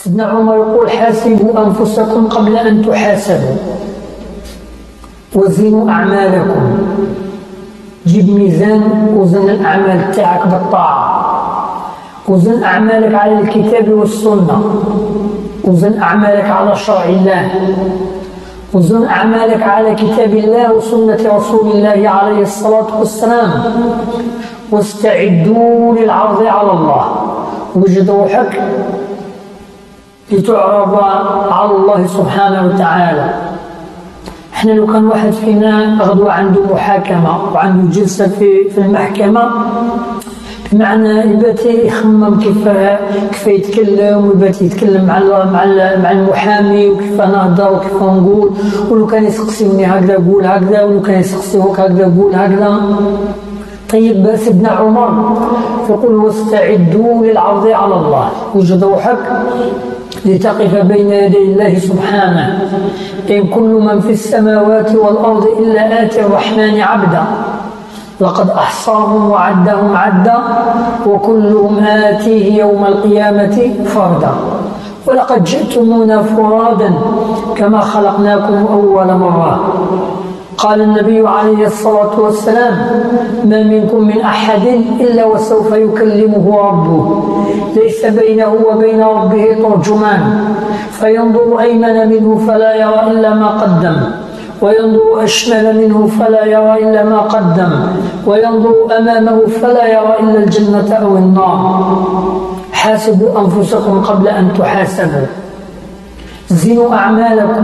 سيدنا عمر يقول: حاسبوا أنفسكم قبل أن تحاسبوا، وزنوا أعمالكم. جيب ميزان وزن الأعمال تاعك بالطاعة، وزن أعمالك على الكتاب والسنة، وزن أعمالك على شرع الله، وزن أعمالك على كتاب الله وسنة رسول الله عليه الصلاة والسلام. واستعدوا للعرض على الله، وجد روحك لتعرض على الله سبحانه وتعالى. احنا لو كان واحد فينا غدوة عنده محاكمة وعنده جلسة في المحكمة، بمعنى يبات يخمم كيف يتكلم، ويبات يتكلم مع المحامي وكيف نهضر وكيف نقول، ولو كان يسقسيني هكذا قول هكذا، ولو كان يسقسيوك هكذا قول هكذا. طيب سيدنا عمر يقول: واستعدوا للعرض على الله، وجد روحك لتقف بين يدي الله سبحانه. إن كل من في السماوات والأرض إلا آتي الرحمن عبدا، لقد أحصاهم وعدهم عدا، وكلهم آتيه يوم القيامة فردا، ولقد جئتمونا فرادا كما خلقناكم أول مرة. قال النبي عليه الصلاة والسلام: ما منكم من أحد إلا وسوف يكلمه ربه، ليس بينه وبين ربه ترجمان، فينظر أيمن منه فلا يرى إلا ما قدم، وينظر أشمل منه فلا يرى إلا ما قدم، وينظر أمامه فلا يرى إلا الجنة أو النار. حاسبوا أنفسكم قبل أن تحاسبوا، زنوا أعمالكم،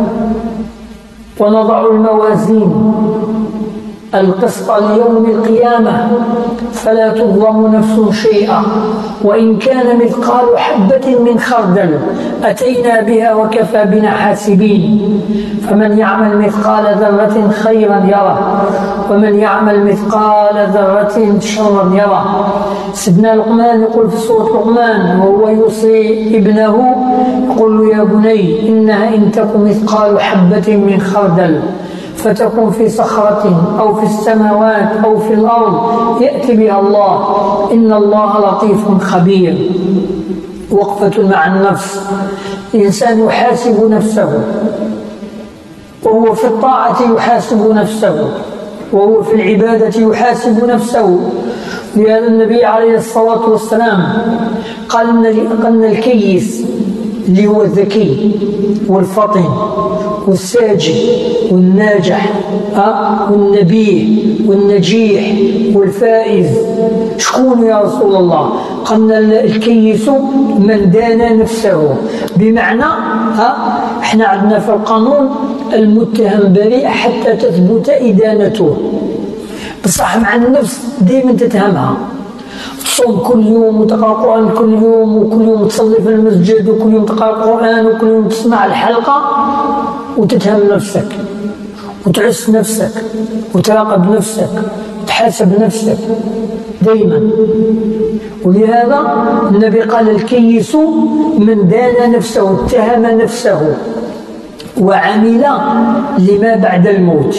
ونضع الموازين القسط ليوم القيامة فلا تظلم نفس شيئا، وإن كان مثقال حبة من خردل أتينا بها وكفى بنا حاسبين. فمن يعمل مثقال ذرة خيرا يره، ومن يعمل مثقال ذرة شرا يره. سيدنا لقمان يقول في سورة لقمان وهو يوصي ابنه، يقول له: يا بني إنها إن تك مثقال حبة من خردل فتكون في صخرة أو في السماوات أو في الأرض يأتي بها الله، إن الله لطيف خبير. وقفة مع النفس، الإنسان يحاسب نفسه، وهو في الطاعة يحاسب نفسه، وهو في العبادة يحاسب نفسه. لهذا النبي عليه الصلاة والسلام قال أن الكيس اللي هو الذكي والفطن والساجد والناجح والنبيه والنجيح والفائز، شكون يا رسول الله؟ قلنا الكيس من دان نفسه، بمعنى احنا عندنا في القانون المتهم بريء حتى تثبت إدانته، بصح مع النفس ديما تتهمها، تصوم كل يوم وتقرأ القرآن كل يوم، وكل يوم تصلي في المسجد، وكل يوم تقرأ القرآن، وكل يوم تسمع الحلقة، وتتهم نفسك وتعس نفسك وتراقب نفسك وتحاسب نفسك دائما. ولهذا النبي قال: الكيس من دان نفسه، اتهم نفسه وعمل لما بعد الموت.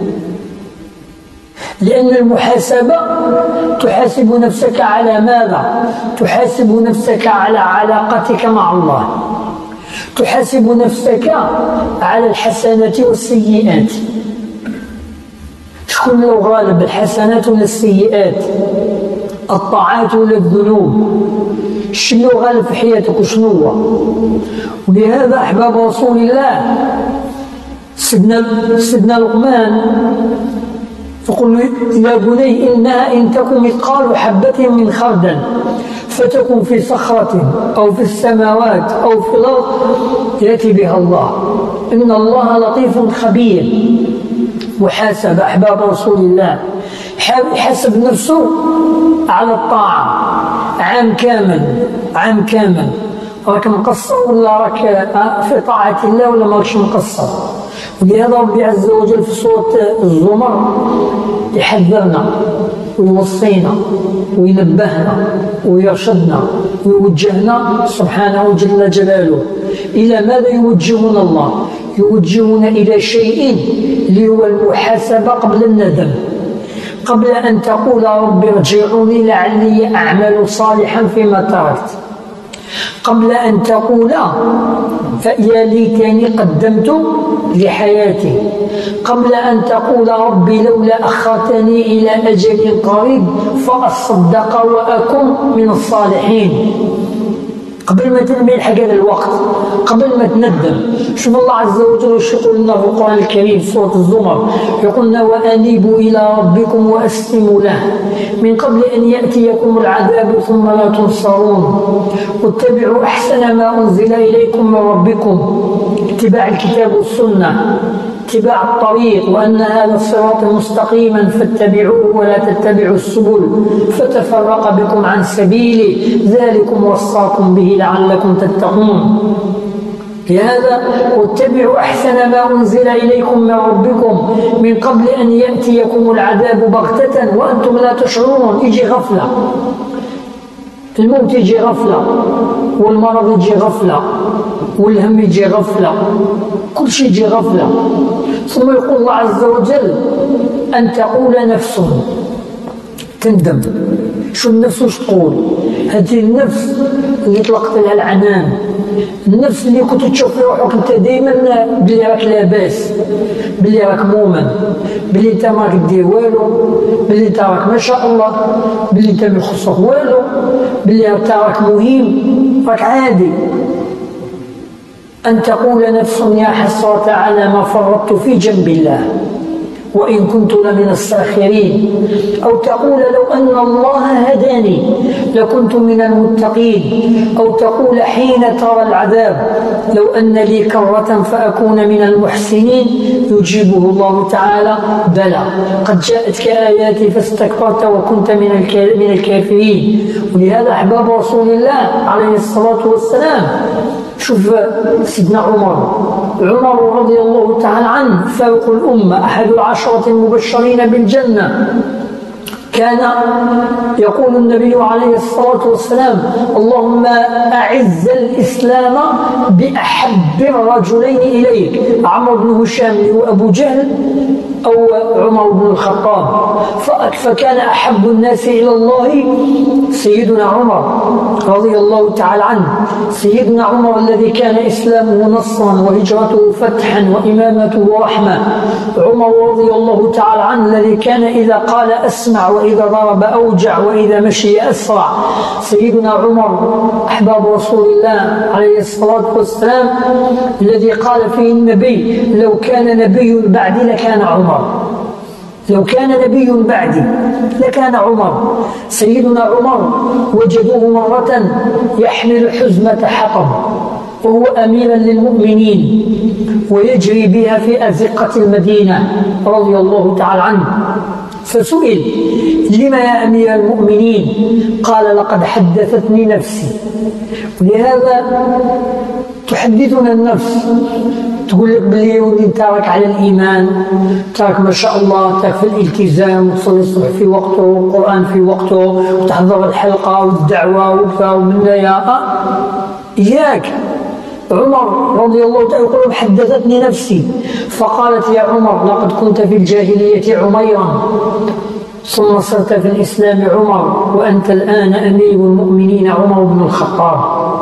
لأن المحاسبة تحاسب نفسك على ماذا؟ تحاسب نفسك على علاقتك مع الله، تحاسب نفسك على الحسنات والسيئات. شكون لو غالب، الحسنات ولا السيئات؟ الطاعات ولا الذنوب؟ شنو غالب في حياتك وشنو هو؟ ولهذا أحباب رسول الله سيدنا لقمان يقول: يا بني إنها إن تكن مثقال حبة من خردل فتكن في صخرة أو في السماوات أو في الأرض يأتي بها الله، إن الله لطيف خبير. وحاسب أحباب رسول الله، حاسب نفسه على الطاعة عام كامل، راك مقصر ولا راك في طاعة الله ولا ماكش مقصر. ولهذا ربي عز وجل في سورة الزمر يحذرنا ويوصينا وينبهنا ويرشدنا ويوجهنا سبحانه جل جلاله. إلى ماذا يوجهنا الله؟ يوجهنا إلى شيء اللي هو المحاسبة قبل الندم، قبل أن تقول رب ارجعوني لعلي أعمل صالحا فيما تركت. قبل أن تقول فيا ليتني قدمت لحياتي، قبل أن تقول ربي لولا أخرتني إلى أجل قريب فأصدق وأكن من الصالحين. قبل ما تنمي الحق هذا الوقت، قبل ما تندم. شوف الله عز وجل وش يقول لنا في القرآن الكريم سورة الزمر، يقول لنا وأنيبوا إلى ربكم وأسلموا له من قبل أن يأتيكم العذاب ثم لا تنصرون واتبعوا أحسن ما أنزل إليكم من ربكم، اتباع الكتاب والسنة، اتباع الطريق، وأن هذا الصراط مستقيما فاتبعوه ولا تتبعوا السبل فتفرق بكم عن سبيله ذلكم وصاكم به لعلكم تتقون. لهذا واتبعوا أحسن ما أنزل إليكم من ربكم من قبل أن يأتيكم العذاب بغتة وأنتم لا تشعرون. يجي غفلة، الموت يجي غفلة، والمرض يجي غفلة، والهم يجي غفلة، كل شيء يجي غفلة. ثم يقول الله عز وجل أن تقول نفس، تندم. شو النفس وش تقول؟ هذه النفس اللي طلقت لها العنان، النفس اللي كنت تشوف روحك انت دائما بلي راك لاباس، بلي راك مؤمن، بلي انت ما راك دير والو، بلي انت راك ما شاء الله، بلي انت ما يخصك والو، بلي انت راك مهم، راك عادي. أن تقول نفس يا حسرة على ما فرطت في جنب الله وإن كنت لمن الساخرين، أو تقول لو أن الله هداني لكنت من المتقين، أو تقول حين ترى العذاب لو أن لي كرة فأكون من المحسنين، يجيبه الله تعالى بلى قد جاءتك آياتي فاستكبرت وكنت من الكافرين. ولهذا أحباب رسول الله عليه الصلاة والسلام، شوف سيدنا عمر رضي الله تعالى عنه فاروق الأمة، أحد العشرة المبشرين بالجنة، كان يقول النبي عليه الصلاة والسلام اللهم أعز الإسلام بأحب الرجلين إليك، عمرو بن هشام وأبو جهل أو عمر بن الخطاب، فكان أحب الناس إلى الله سيدنا عمر رضي الله تعالى عنه. سيدنا عمر الذي كان إسلامه نصرا وهجرته فتحا وإمامته رحمة، عمر رضي الله تعالى عنه الذي كان إذا قال أسمع وإذا ضرب أوجع وإذا مشي أسرع. سيدنا عمر أحباب رسول الله عليه الصلاة والسلام الذي قال فيه النبي لو كان نبي بعدي لكان عمر، لو كان نبي بعدي لكان عمر. سيدنا عمر وجدوه مرة يحمل حزمة حطب وهو أميرا للمؤمنين ويجري بها في أزقة المدينة رضي الله تعالى عنه، فسئل لما يا أمير المؤمنين؟ قال لقد حدثتني نفسي. ولهذا تحدثنا النفس، تقول لك بلي ولي تراك على الإيمان، تراك ما شاء الله، تراك في الالتزام وتصلي الصبح في وقته والقرآن في وقته وتحضر الحلقة والدعوة وكذا ومن إياك. عمر رضي الله تعالى يقول حدثتني نفسي فقالت يا عمر لقد كنت في الجاهلية عميرا ثم صرت في الإسلام عمر وأنت الآن أمير المؤمنين عمر بن الخطاب.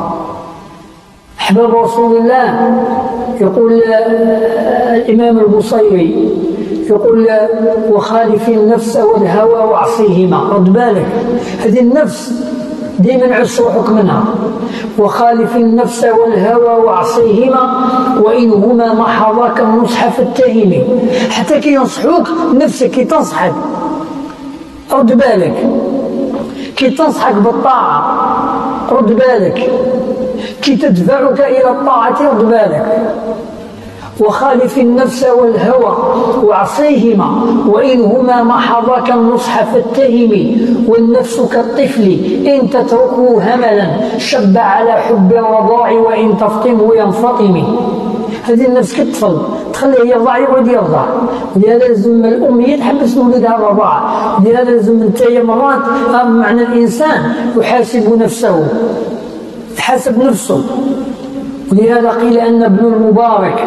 أحباب رسول الله يقول الإمام البصيري يقول وخالف النفس والهوى وعصيهما. رد بالك، هذه النفس دائما عصر منها. وخالف النفس والهوى وعصيهما وإنهما محضاك النصح فاتهمي. حتى كي ينصحوك نفسك كي تنصحك، رد بالك، كي تنصحك بالطاعة رد بالك، كي تدفعك إلى الطاعة رد بالك. وخالف النفس والهوى وعصيهما وإنهما محضاك النصح فاتهمي. والنفس كالطفل إن تتركه هملا شب على حب الرضاع وإن تفطمه ينفطم. هذه النفس كالطفل تخليه يرضع يقعد يرضع، ولهذا لازم الأم تحبس ولدها الرضاعة. ولهذا لازم انتهي مرات معنى الإنسان يحاسب نفسه، يحاسب نفسه. ولهذا قيل أن ابن المبارك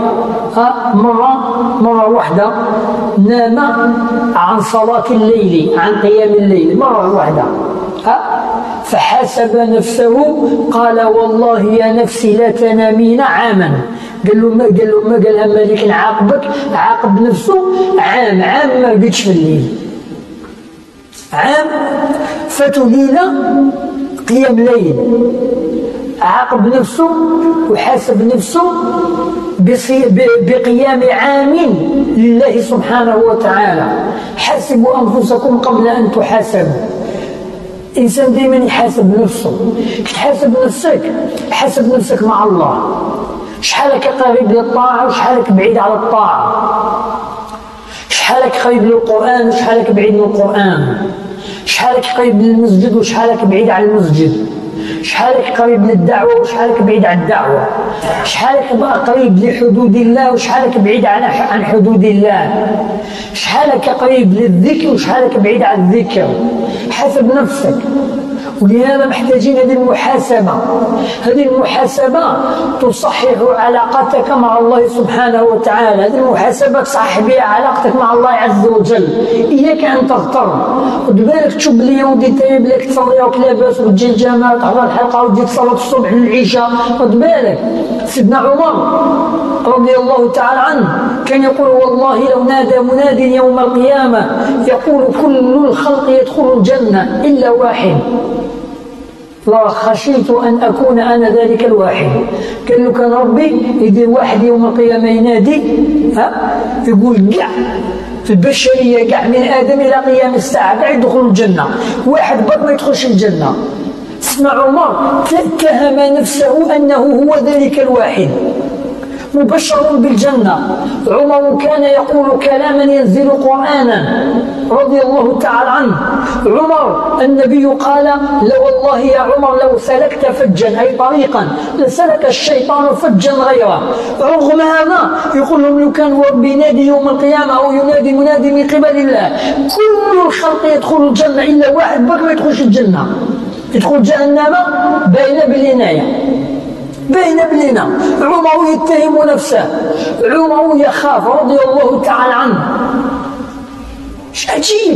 مرة واحدة نام عن صلاة الليل، عن قيام الليل مرة واحدة، فحاسب نفسه قال والله يا نفسي لا تنامين عاما. قالها مالك نعاقبك، عاقب نفسه عام ما رقدش في الليل، عام فاتوا ليلة قيام ليل، عاقب نفسه وحاسب نفسه بقيام عام لله سبحانه وتعالى. حاسبوا أنفسكم قبل أن تحاسبوا. الإنسان دائما يحاسب نفسه. كي تحاسب نفسك حاسب نفسك مع الله، شحالك قريب للطاعة وشحالك بعيد على الطاعة، شحالك قريب للقرآن وشحالك بعيد من القرآن، شحالك قريب للمسجد وشحالك بعيد عن المسجد، شحالك قريب للدعوة وشحالك بعيد عن الدعوة، شحالك بقى قريب لحدود الله وشحالك بعيد عن حدود الله، شحالك قريب للذكر وشحالك بعيد عن الذكر. حاسب نفسك. ولهذا محتاجين هذه المحاسبة. هذه المحاسبة تصحح علاقتك مع الله سبحانه وتعالى. هذه المحاسبة تصحح بها علاقتك مع الله عز وجل. إياك أن تغتر. خد بالك تشوف بلي ودي انت بلاك تصلي وك لاباس وتجي الجامع وتحضر الحلقة وتجي تصلي الصبح للعشاء. خد بالك سيدنا عمر رضي الله تعالى عنه كان يقول والله لو نادى مناد يوم القيامة يقول كل الخلق يدخل الجنة إلا واحد لا خشيت أن أكون أنا ذلك الواحد. قال له كان ربي يدير واحد يوم القيامة ينادي يقول كاع في البشرية كاع من آدم إلى قيام الساعة كاع يدخلوا الجنة، واحد برك ما يدخلش الجنة. اسمع عمر اتهم نفسه أنه هو ذلك الواحد مبشر بالجنة. عمر كان يقول كلاما ينزل قرآنا رضي الله تعالى عنه. عمر النبي قال لا والله يا عمر لو سلكت فجا أي طريقا لسلك الشيطان فجا غيره. رغم هذا يقول لهم لو كان بينادي يوم القيامة أو ينادي منادي من قبل الله كل الخلق يدخل الجنة إلا واحد بك ما يدخلش الجنة، يدخل جهنم بين بالعناية بين ابننا. عمر يتهم نفسه، عمر يخاف رضي الله تعالى عنه. ايش عجيب.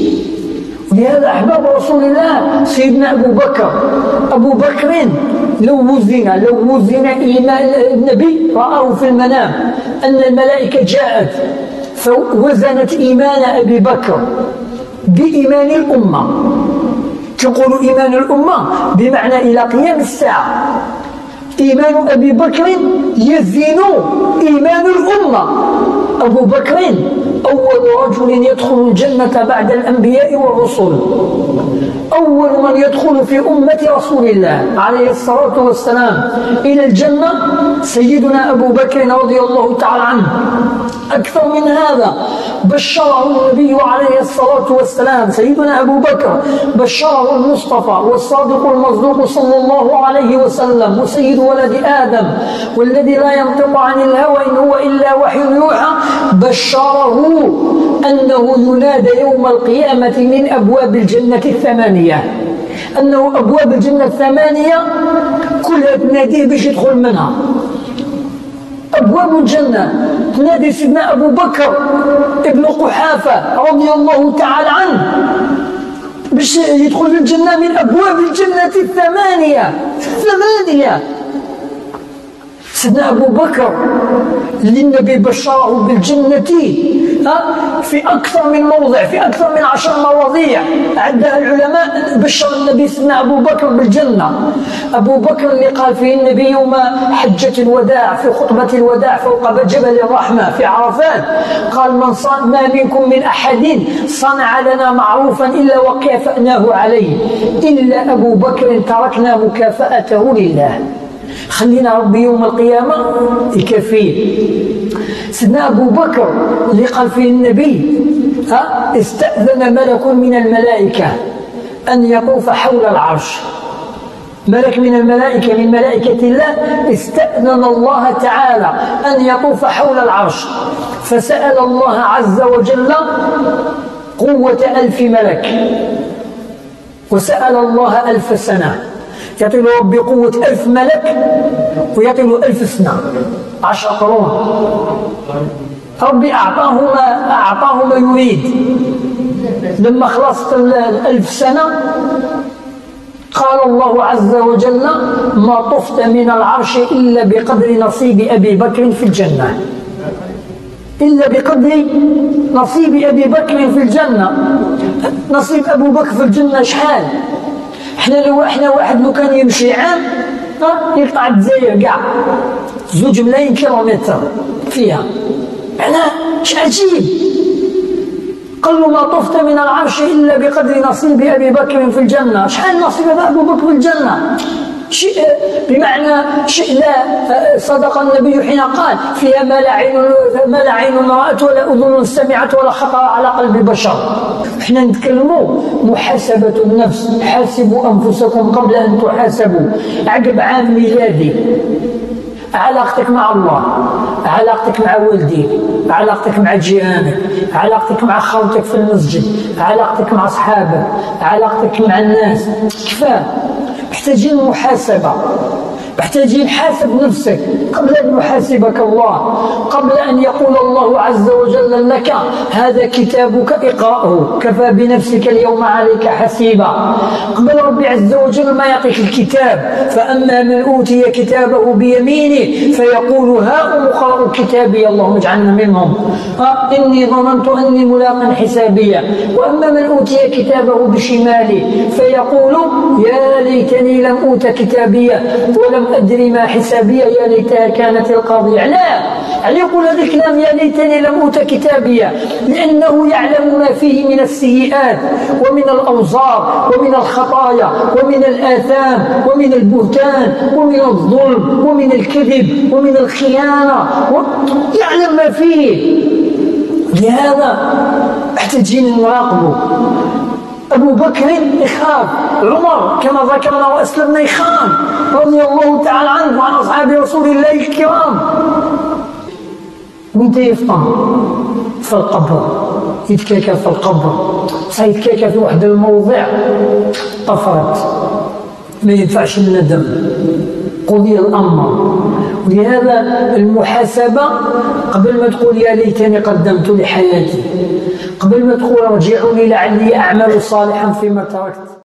ولهذا احباب رسول الله سيدنا ابو بكر لو وزن ايمان النبي رآه في المنام ان الملائكه جاءت فوزنت ايمان ابي بكر بايمان الامه. تقول ايمان الامه بمعنى الى قيام الساعه. إيمان أبي بكر يزن إيمان الأمة. أبو بكر أول رجل يدخل الجنة بعد الأنبياء والرسل، أول من يدخل في أمة رسول الله عليه الصلاة والسلام إلى الجنة سيدنا أبو بكر رضي الله تعالى عنه. أكثر من هذا بشره النبي عليه الصلاة والسلام سيدنا أبو بكر بشره المصطفى والصادق المصدوق صلى الله عليه وسلم وسيد ولد آدم والذي لا ينطق عن الهوى إن هو إلا وحي يوحى. بشره أنه ينادى يوم القيامة من أبواب الجنة الثمانية، أنه أبواب الجنة الثمانية كلها تناديه باش يدخل منها. أبواب الجنة تنادي سيدنا أبو بكر ابن قحافة رضي الله تعالى عنه باش يدخل الجنة من أبواب الجنة الثمانية. سيدنا أبو بكر للنبي بشره بالجنة في أكثر من موضع، في أكثر من 10 مواضيع عدها العلماء. بشر النبي سيدنا أبو بكر بالجنة. أبو بكر اللي قال فيه النبي يوم حجة الوداع في خطبة الوداع فوق جبل الرحمة في عرفات قال ما منكم من أحد صنع لنا معروفا إلا وكافأناه عليه إلا أبو بكر تركنا مكافأته لله. خلينا ربي يوم القيامة يكفيه. سيدنا أبو بكر اللي قال فيه النبي استأذن ملك من الملائكة أن يطوف حول العرش. ملك من الملائكة من ملائكة الله استأذن الله تعالى أن يطوف حول العرش فسأل الله عز وجل قوة 1000 ملك وسأل الله 1000 سنة. يعطي له ربي قوة 1000 ملك ويعطي له 1000 سنة 10 قرون. ربي أعطاه ما يريد. لما خلصت 1000 سنة قال الله عز وجل: ما طفت من العرش إلا بقدر نصيب أبي بكر في الجنة. إلا بقدر نصيب أبي بكر في الجنة. نصيب أبو بكر في الجنة شحال؟ احنا واحد لو كان يمشي عام يقطع الجزائر كاع 2 ملايين كيلومتر فيها. معناه عجيب. قال له: ما طفت من العرش إلا بقدر نصيب أبي بكر في الجنة. شحال نصيب أبو بكر في الجنة؟ بمعنى لا صدق النبي حين قال: فيها ما لا عين رأت ولا أذن سمعت ولا خطر على قلب بشر. احنا نتكلموا محاسبة النفس. حاسبوا أنفسكم قبل أن تحاسبوا. عقب عام ميلادي علاقتك مع الله، علاقتك مع والديك، علاقتك مع جيرانك، علاقتك مع خوتك في المسجد، علاقتك مع أصحابك، علاقتك مع الناس، كفاه. محتاجين محاسبة، محتاجين حاسب نفسك قبل أن يحاسبك الله، قبل أن يقول الله عز وجل لك: هذا كتابك اقرأه كفى بنفسك اليوم عليك حسيبا. قبل ربي عز وجل ما يعطيك الكتاب: فأما من أوتي كتابه بيمينه فيقول: هاؤم اقرءوا كتابي. اللهم اجعلنا منهم. إني ظننت أني ملاق حسابيا. وأما من أوتي كتابه بشماله فيقول: يا ليتني لم أوت كتابيه ولم أدري ما حسابية، يا ليتها كانت القاضية. لا، يعني يقول هذا الكلام: يا ليتني لم أوت كتابية، لأنه يعلم ما فيه من السيئات ومن الأوزار ومن الخطايا ومن الآثام ومن البهتان ومن الظلم ومن الكذب ومن الخيانة، يعلم ما فيه. لهذا محتاجين نراقبه. أبو بكر يخاف، عمر كما ذكرنا وأسلمنا يخاف رضي الله تعالى عنه وعن أصحاب رسول الله الكرام. وانت يفطن في القبر، يتكاكا في القبر، سيتكاكا في واحد الموضع طفرت، ما ينفعش الندم، قضي الأمر. ولهذا المحاسبة قبل ما تقول يا ليتني قدمت لحياتي، قبل ما تقول ارجعوني لعلي أعمل صالحا فيما تركت.